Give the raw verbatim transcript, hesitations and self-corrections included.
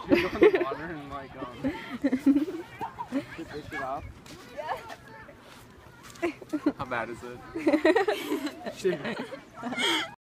Should we go in the water and like um get this shit off? How bad is it? Shit.